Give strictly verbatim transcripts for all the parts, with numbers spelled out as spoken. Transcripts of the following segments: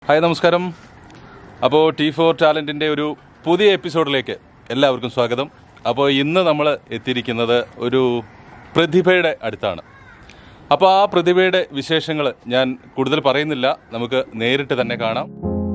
Hi നമസ്കാരം. അപ്പോൾ T four ടാലൻറ്റിൻ്റെ ഒരു പുതിയ എപ്പിസോഡിലേക്ക് എല്ലാവർക്കും സ്വാഗതം. അപ്പോൾ ഇന്ന് നമ്മൾ എത്തിയിരിക്കുന്നത് ഒരു പ്രതിഭയുടെ അടുത്താണ്. അപ്പോൾ ആ പ്രതിഭയുടെ വിശേഷങ്ങൾ ഞാൻ കൂടുതൽ പറയുന്നില്ല, നമുക്ക് നേരിട്ട് തന്നെ കാണാം.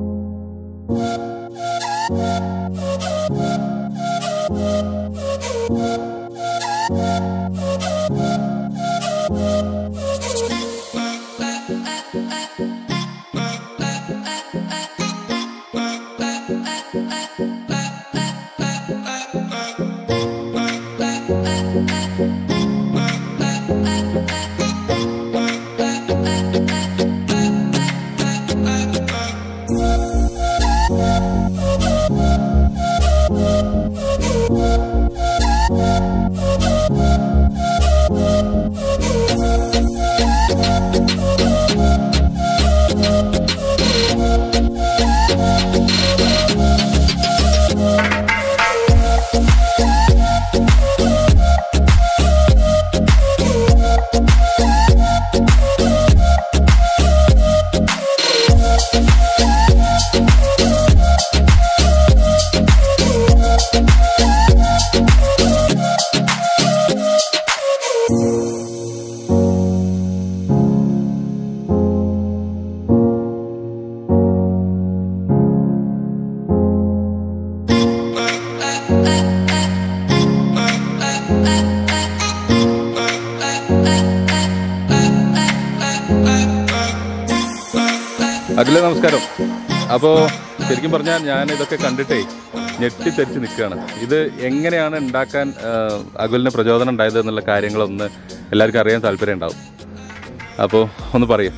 അഖില നമസ്കാരം. അപ്പോൾ ശരിക്കും പറഞ്ഞാൽ ഞാൻ ഇതൊക്കെ കണ്ടിട്ടേ ഞെട്ടിത്തെറിച്ച് നിൽക്കുകയാണ്. ഇത് എങ്ങനെയാണ് ഉണ്ടാക്കാൻ അഖിലിന് പ്രചോദനം ഉണ്ടായത് എന്നുള്ള കാര്യങ്ങളൊന്ന് എല്ലാവർക്കും അറിയാൻ താല്പര്യം ഉണ്ടാവും. അപ്പോൾ ഒന്ന് പറയും.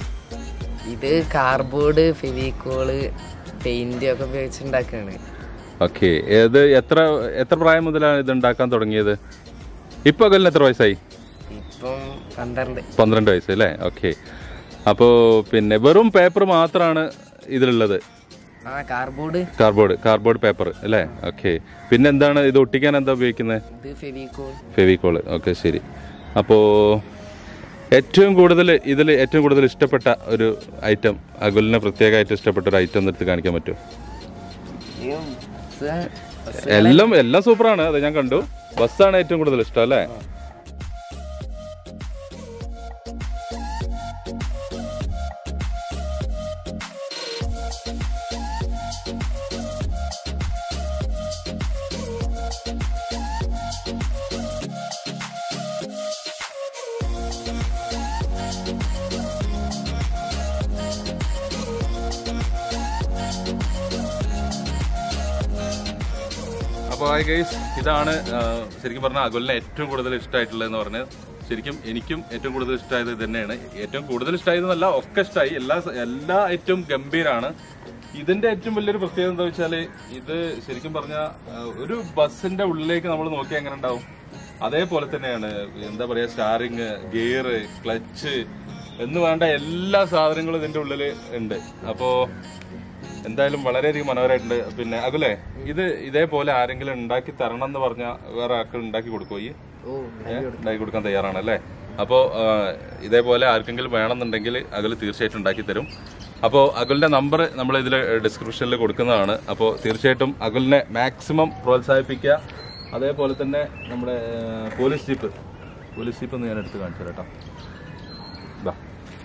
ഇത് കാർഡ്ബോർഡ്, ഫെവിക്കോള്, പെയിന്റ് ഒക്കെ ഉപയോഗിച്ചുണ്ടാക്കുകയാണ്. ഓക്കെ. ഇത് എത്ര എത്ര പ്രായം മുതലാണ് ഇത് ഉണ്ടാക്കാൻ തുടങ്ങിയത്? ഇപ്പൊ അഖിലിന് എത്ര വയസ്സായി? ഇപ്പം പന്ത്രണ്ട് പന്ത്രണ്ട് വയസ്സ് അല്ലേ? ഓക്കെ. അപ്പോൾ പിന്നെ വെറും പേപ്പർ മാത്രമാണ് ഇതിലുള്ളത്? ആ കാർഡ്ബോർഡ് കാർഡ്ബോർഡ് കാർഡ്ബോർഡ് പേപ്പർ അല്ലേ? ഓക്കെ. പിന്നെ എന്താണ് ഇത് ഒട്ടിക്കാൻ എന്താ ഉപയോഗിക്കുന്നത്? ഇത് ഫെവിക്കോൾ. ഫെവിക്കോള്. ഓക്കെ, ശരി. അപ്പോൾ ഏറ്റവും കൂടുതൽ ഇതിൽ ഏറ്റവും കൂടുതൽ ഇഷ്ടപ്പെട്ട ഒരു ഐറ്റം, അഖിലിന് പ്രത്യേകമായിട്ട് ഇഷ്ടപ്പെട്ട ഒരു ഐറ്റം എടുത്ത് കാണിക്കാൻ പറ്റുമോ? എല്ലാം എല്ലാം സൂപ്പറാണ്, അത് ഞാൻ കണ്ടു. ബസ്സാണ് ഏറ്റവും കൂടുതൽ ഇഷ്ടം അല്ലേ? അപ്പോൾ ഹായ് ഗൈസ്, ഇതാണ് ശരിക്കും പറഞ്ഞാൽ അഖിലിന് ഏറ്റവും കൂടുതൽ ഇഷ്ടമായിട്ടുള്ളതെന്ന് പറഞ്ഞാൽ, ശരിക്കും എനിക്കും ഏറ്റവും കൂടുതൽ ഇഷ്ടമായത് ഇത് തന്നെയാണ്. ഏറ്റവും കൂടുതൽ ഇഷ്ടമായതെന്നല്ല, ഒക്കെ ഇഷ്ടമായി. എല്ലാ എല്ലാ ഏറ്റവും ഗംഭീരമാണ്. ഇതിന്റെ ഏറ്റവും വലിയൊരു പ്രത്യേകത എന്താ വെച്ചാൽ, ഇത് ശരിക്കും പറഞ്ഞാൽ ഒരു ബസ്സിന്റെ ഉള്ളിലേക്ക് നമ്മൾ നോക്കിയാൽ എങ്ങനെ ഉണ്ടാവും അതേപോലെ തന്നെയാണ്. എന്താ പറയുക, സ്റ്റാറിങ്, ഗിയർ, ക്ലച്ച് എന്ന് വേണ്ട എല്ലാ സാധനങ്ങളും ഇതിന്റെ ഉള്ളിൽ ഉണ്ട്. അപ്പോൾ എന്തായാലും വളരെയധികം മനോഹരമായിട്ടുണ്ട്. പിന്നെ അഖിലേ, ഇത് ഇതേപോലെ ആരെങ്കിലും ഉണ്ടാക്കി തരണം എന്ന് പറഞ്ഞാൽ വേറെ ആൾക്ക് ഉണ്ടാക്കി കൊടുക്കുമോ? ഈ ഉണ്ടാക്കി കൊടുക്കാൻ തയ്യാറാണല്ലേ? അപ്പോൾ ഇതേപോലെ ആർക്കെങ്കിലും വേണമെന്നുണ്ടെങ്കിൽ അഖിൽ തീർച്ചയായിട്ടും ഉണ്ടാക്കി തരും. അപ്പോൾ അഖിലിന്റെ നമ്പർ നമ്മൾ ഇതിൽ ഡിസ്ക്രിപ്ഷനിൽ കൊടുക്കുന്നതാണ്. അപ്പോൾ തീർച്ചയായിട്ടും അഖിലിനെ മാക്സിമം പ്രോത്സാഹിപ്പിക്കുക. അതേപോലെ തന്നെ നമ്മുടെ പോലീസ് ജീപ്പ് പോലീസ് ജീപ്പ് ഒന്ന് ഞാൻ എടുത്ത് കാണിച്ചു തരാം കേട്ടോ. ഇതാ,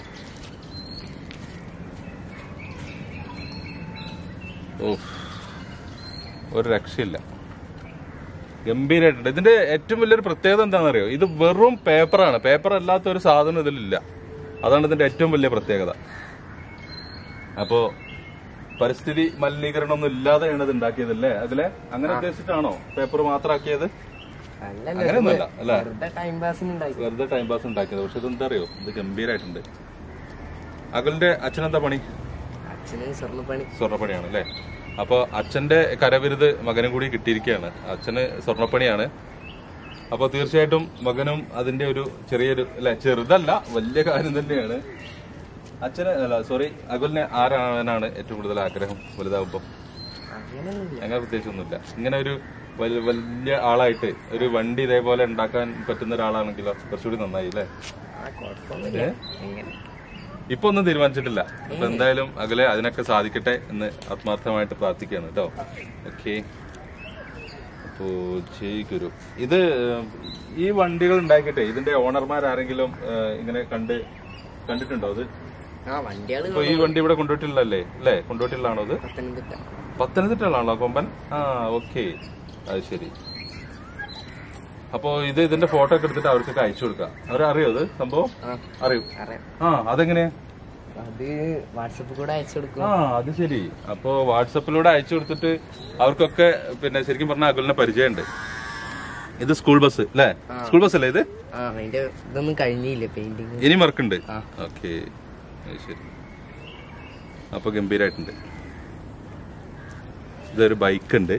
ഓ, ഒരു രക്ഷയില്ല, ഗംഭീരമായിട്ടുണ്ട്. ഇതിന്റെ ഏറ്റവും വലിയൊരു പ്രത്യേകത എന്താണെന്നറിയോ? ഇത് വെറും പേപ്പറാണ്. പേപ്പർ അല്ലാത്ത ഒരു സാധനം ഇതിലില്ല. അതാണ് ഇതിന്റെ ഏറ്റവും വലിയ പ്രത്യേകത. അപ്പോ പരിസ്ഥിതി മലിനീകരണം ഒന്നും ഇല്ലാതെയാണ് ഇത് ഉണ്ടാക്കിയതല്ലേ അതിലെ? അങ്ങനെ ഉദ്ദേശിച്ചിട്ടാണോ പേപ്പർ മാത്രമാക്കിയത്? അങ്ങനെയൊന്നുമല്ല അല്ലേ? വെറുതെ ടൈം പാസ് ഉണ്ടാക്കിയത്. പക്ഷെ ഇതെന്താ അറിയോ, ഇത് ഗംഭീരമായിട്ടുണ്ട്. അഖിലിന്റെ അച്ഛനെന്താ പണി? സ്വർണ്ണപ്പണിയാണ് അല്ലേ? അപ്പോൾ അച്ഛന്റെ കരവിരുത് മകനും കൂടി കിട്ടിയിരിക്കുകയാണ്. അച്ഛന് സ്വർണ്ണപ്പണിയാണ്. അപ്പോൾ തീർച്ചയായിട്ടും മകനും അതിന്റെ ഒരു ചെറിയൊരു അല്ലെ, ചെറുതല്ല, വലിയ കാര്യം തന്നെയാണ്. അച്ഛന് അല്ല സോറി അഖിലിനെ ആരാകാനാണ് ഏറ്റവും കൂടുതൽ ആഗ്രഹം വലുതാവുമ്പോ? അങ്ങനെ പ്രത്യേകിച്ചൊന്നുമില്ല. ഇങ്ങനെ ഒരു വലിയ ആളായിട്ട് ഒരു വണ്ടി ഇതേപോലെ ഉണ്ടാക്കാൻ പറ്റുന്ന ഒരാളാണെങ്കിലോ കുറച്ചുകൂടി നന്നായി അല്ലേ? ഇപ്പൊ ഒന്നും തീരുമാനിച്ചിട്ടില്ല. അപ്പൊ എന്തായാലും അകലെ അതിനൊക്കെ സാധിക്കട്ടെ എന്ന് ആത്മാർത്ഥമായിട്ട് പ്രാർത്ഥിക്കുകയാണ് കേട്ടോ. ഓക്കെ, അപ്പോ ജയ് ഗുരു. ഇത് ഈ വണ്ടികൾ ഉണ്ടാക്കിട്ടെ ഇതിന്റെ ഓണർമാർ ആരെങ്കിലും ഇങ്ങനെ കണ്ട് കണ്ടിട്ടുണ്ടോ? അത് ഇപ്പൊ ഈ വണ്ടി ഇവിടെ കൊണ്ടുപോയിട്ടില്ലല്ലേ? അല്ലേ, കൊണ്ടുപോയിട്ടില്ലാണോ? അത് പത്തനംതിട്ടയിലാണല്ലോ കൊമ്പൻ. ആ ഓക്കെ, അത് ശരി. അപ്പൊ ഇത് ഇതിന്റെ ഫോട്ടോ ഒക്കെ എടുത്തിട്ട് അവർക്കൊക്കെ അയച്ചു കൊടുക്കാം. അവരറിയോ അത് സംഭവം? അറിയും. ആ, അതെങ്ങനെയാ? അത് വാട്സപ്പിൽ കൂടെ അയച്ചു കൊടുക്കും. ആ, അത് ശരി. അപ്പൊ വാട്സപ്പിലൂടെ അയച്ചു കൊടുത്തിട്ട് അവർക്കൊക്കെ പിന്നെ ശരിക്കും പറഞ്ഞാൽ അകുലിനെ പരിചയമുണ്ട്. ഇത് സ്കൂൾ ബസ് അല്ലേ? സ്കൂൾ ബസ് അല്ലേ ഇത്? ഇതൊന്നും കഴിഞ്ഞില്ല, പെയിന്റിങ് ഇനി വർക്കുണ്ട്. ഓക്കെ, ശരി. അപ്പൊ ഗംഭീരായിട്ടുണ്ട്. ഇതൊരു ബൈക്ക് ഉണ്ട്.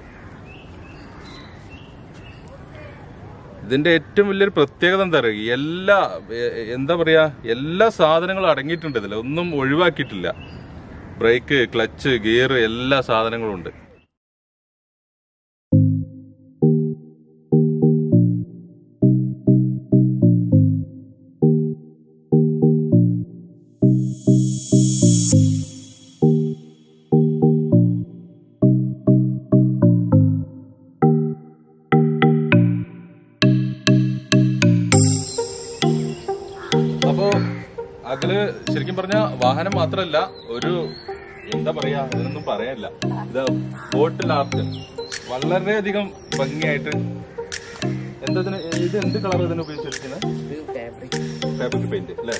ഇതിന്റെ ഏറ്റവും വലിയൊരു പ്രത്യേകത എന്താ പറയുക, എല്ലാ എന്താ പറയാ എല്ലാ സാധനങ്ങളും അടങ്ങിയിട്ടുണ്ട് ഇതിൽ, ഒന്നും ഒഴിവാക്കിയിട്ടില്ല. ബ്രേക്ക്, ക്ലച്ച്, ഗിയർ, എല്ലാ സാധനങ്ങളും ഉണ്ട്. അകല് ശരിക്കും പറഞ്ഞ വാഹനം മാത്രല്ല, ഒരു എന്താ പറയാ, ഇതിനൊന്നും പറയാനില്ല. ഇത് ബോട്ടിൽ ആർട്ട് വളരെയധികം ഭംഗിയായിട്ട്. എന്താ ഇത്, എന്ത് കളർ ഇതിന് ഉപയോഗിച്ചിരിക്കുന്നത്? ഫാബ്രിക് പെയിന്റ് അല്ലേ?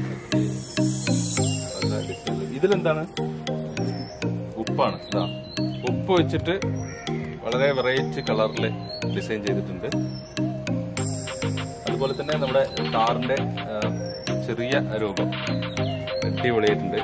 ഇതിലെന്താണ്? ഉപ്പാണ്. ഇതാ ഉപ്പ് വെച്ചിട്ട് വളരെ വെറൈറ്റി കളറിൽ ഡിസൈൻ ചെയ്തിട്ടുണ്ട്. അതുപോലെ തന്നെ നമ്മുടെ കാറിന്റെ ചെറിയ രൂപം അടിപൊളിയായിട്ടുണ്ട്.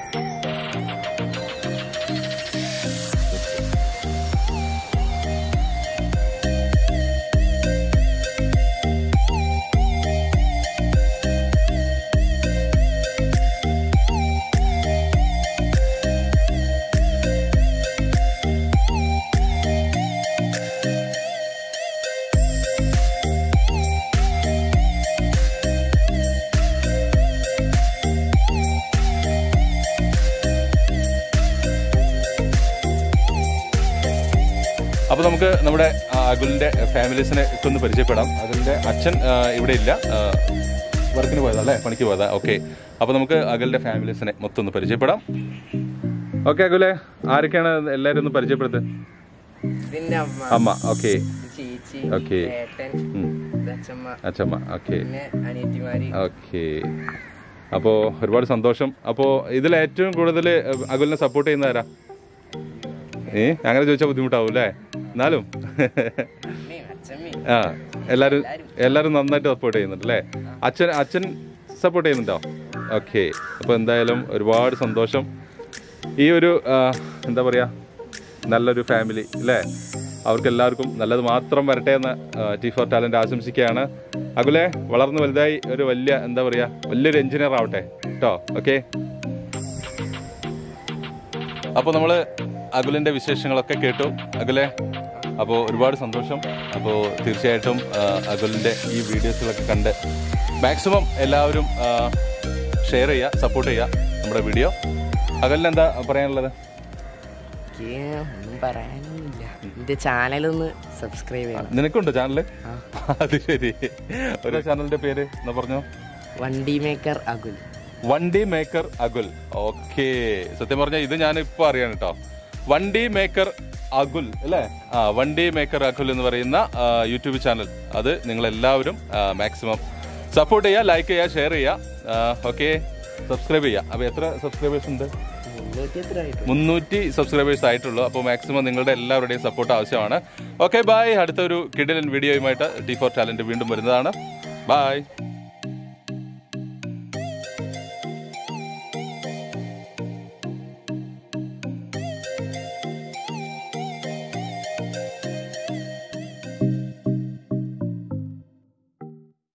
അപ്പൊ നമുക്ക് നമ്മുടെ അകുലിന്റെ ഫാമിലീസിനെ ഒക്കെ ഒന്ന് പരിചയപ്പെടാം. അകുലിന്റെ അച്ഛൻ ഇവിടെ ഇല്ല, വർക്കിന് പോയതാ അല്ലേ, പണിക്ക് പോയതാ. ഓക്കെ, അപ്പൊ നമുക്ക് അകുലിന്റെ ഫാമിലീസിനെ മൊത്തം ഒന്ന് പരിചയപ്പെടാം. ഓക്കെ അകുലെ, ആരൊക്കെയാണ് എല്ലാരും ഒന്ന് പരിചയപ്പെടുത്തുക? അമ്മ, ഓക്കെ ഓക്കെ, അച്ഛമ്മ, ഓക്കെ ഓക്കെ. അപ്പോ ഒരുപാട് സന്തോഷം. അപ്പോ ഇതിൽ ഏറ്റവും കൂടുതൽ അകുലിനെ സപ്പോർട്ട് ചെയ്യുന്ന ആരാ? ഏ അങ്ങനെ ചോദിച്ചാൽ ബുദ്ധിമുട്ടാവും അല്ലേ? എന്നാലും ആ എല്ലാരും എല്ലാരും നന്നായിട്ട് സപ്പോർട്ട് ചെയ്യുന്നുണ്ട് അല്ലേ? അച്ഛൻ അച്ഛൻ സപ്പോർട്ട് ചെയ്യുന്നുണ്ടോ? ഓക്കെ, അപ്പോൾ എന്തായാലും ഒരുപാട് സന്തോഷം. ഈ ഒരു എന്താ പറയുക, നല്ലൊരു ഫാമിലി അല്ലേ? അവർക്കെല്ലാവർക്കും നല്ലത് മാത്രം വരട്ടെ എന്ന് ടി ഫോർ ടാലന്റ് ആശംസിക്കുകയാണ്. അകുലെ വളർന്ന് വലുതായി ഒരു വലിയ എന്താ പറയുക, വലിയൊരു എഞ്ചിനീയർ ആവട്ടെ കേട്ടോ. ഓക്കെ, അപ്പോൾ നമ്മൾ അകുലിന്റെ വിശേഷങ്ങളൊക്കെ കേട്ടു അകുലെ. അപ്പോൾ ഒരുപാട് സന്തോഷം. അപ്പോൾ തീർച്ചയായിട്ടും അകുലിന്റെ ഈ വീഡിയോസുകളൊക്കെ കണ്ട് മാക്സിമം എല്ലാവരും ഷെയർ ചെയ്യുക, സപ്പോർട്ട് ചെയ്യുക നമ്മുടെ വീഡിയോ. അകുലിന് എന്താ പറയാനുള്ളത്? ഒന്നും പറയാനൊന്നുമില്ല, എന്റെ ചാനലൊന്ന് സബ്സ്ക്രൈബ് ചെയ്യണം. നിനക്കുണ്ട് ചാനല്? അത് ശരി. ഒരു ചാനലിന്റെ പേര് എന്നാ പറഞ്ഞോ? വണ്ടി മേക്കർ അകുൽ. വണ്ടി മേക്കർ അകുൽ. ഓക്കെ, സത്യം പറഞ്ഞാൽ ഇത് ഞാൻ ഇപ്പൊ അറിയാൻ കേട്ടോ. വണ്ടി മേക്കർ അകുൽ അല്ലേ? ആ, വണ്ടി മേക്കർ അകുൽ എന്ന് പറയുന്ന യൂട്യൂബ് ചാനൽ, അത് നിങ്ങൾ എല്ലാവരും മാക്സിമം സപ്പോർട്ട് ചെയ്യുക, ലൈക്ക് ചെയ്യുക, ഷെയർ ചെയ്യുക. ഓക്കെ, സബ്സ്ക്രൈബ് ചെയ്യുക. അപ്പൊ എത്ര സബ്സ്ക്രൈബേഴ്സ് ഉണ്ട്? മുന്നൂറ്റി സബ്സ്ക്രൈബേഴ്സ് ആയിട്ടുള്ളൂ. അപ്പോൾ മാക്സിമം നിങ്ങളുടെ എല്ലാവരുടെയും സപ്പോർട്ട് ആവശ്യമാണ്. Okay, bye. അടുത്ത ഒരു കിടിലൻ വീഡിയോയുമായിട്ട് ടി ഫോർ ടാലന്റ് വീണ്ടും വരുന്നതാണ്. ബൈ.